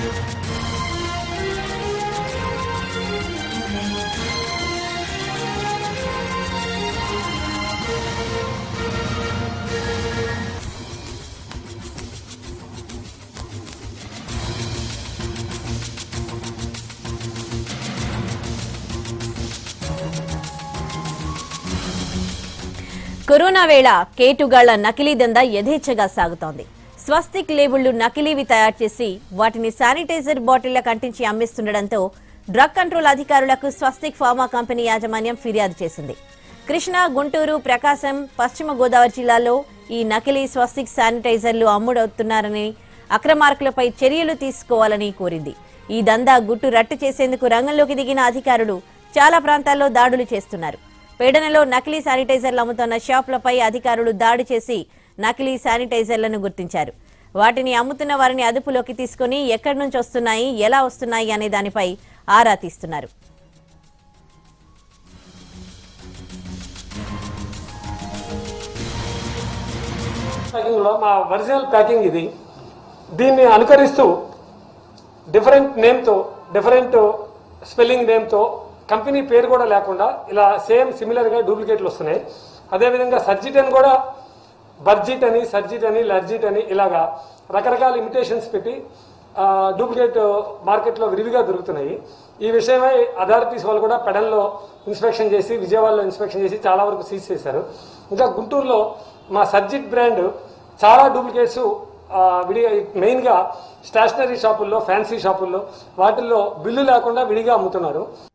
Corona వేళ కేటుగాళ్ల నకిలీ దందా యథేచ్ఛగా సాగుతోంది. స్వస్తిక్ లేబుళ్లు నకిలీవి తయారు చేసి వాటిని శానిటైజర్ బాటిళ్లకు అంటించి అమ్మిస్తుండటంతో డ్రగ్ కంట్రోల్ అధికారులకు స్వస్తిక్ ఫార్మా కంపెనీ యాజమాన్యం ఫిర్యాదు చేసింది. కృష్ణా, గుంటూరు, ప్రకాశం, పశ్చిమ గోదావరి జిల్లాల్లో ఈ నకిలీ స్వస్తిక్ శానిటైజర్లు అమ్ముడవుతున్నారని, అక్రమార్కులపై చర్యలు తీసుకోవాలని కోరింది. ఈ దందా గుట్టు రట్టు చేసేందుకు రంగంలోకి దిగిన అధికారులు చాలా ప్రాంతాల్లో దాడులు చేస్తున్నారు. పేడనలో నకిలీ శానిటైజర్లు అమ్ముతున్న షాపులపై అధికారులు దాడి చేసి నకిలీ శానిటైజర్లను గుర్తించారు. వాటిని అమ్ముతున్న వారిని అదుపులోకి తీసుకుని ఎక్కడి నుంచి వస్తున్నాయి, ఎలా వస్తున్నాయి అనే దానిపై ఆరా తీస్తున్నారు. మా ఒరిజినల్ ప్యాకింగ్ ఇది. దీన్ని అనుకరిస్తూ డిఫరెంట్ నేమ్తో, డిఫరెంట్ స్పెల్లింగ్ నేమ్తో, కంపెనీ పేరు కూడా లేకుండా ఇలా సేమ్ సిమిలర్గా డూప్లికేట్లు వస్తున్నాయి. అదేవిధంగా సర్జిట్ అని కూడా బర్జిట్ అని, సర్జిట్ అని, లర్జిట్ అని ఇలాగా రకరకాల ఇమిటేషన్స్ పెట్టి డూప్లికేట్ మార్కెట్లో విరివిగా దొరుకుతున్నాయి. ఈ విషయమై అథారిటీస్ వాళ్ళు కూడా పెడన్లో ఇన్స్పెక్షన్ చేసి, విజయవాడలో ఇన్స్పెక్షన్ చేసి చాలా వరకు సీజ్ చేశారు. ఇంకా గుంటూరులో మా సర్జిట్ బ్రాండ్ చాలా డూప్లికేట్స్ విడిగా, మెయిన్గా స్టేషనరీ షాపుల్లో, ఫ్యాన్సీ షాపుల్లో వాటిల్లో బిల్లు లేకుండా విడిగా అమ్ముతున్నారు.